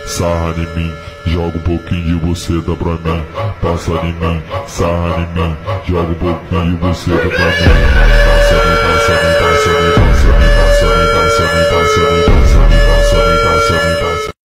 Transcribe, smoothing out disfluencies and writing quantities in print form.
sarra em mim, joga um pouquinho de buceta pra mim. Passa em mim, sarra em mim, joga um pouquinho de buceta pra mim. Passa em mim, passa em mim, passa em mim.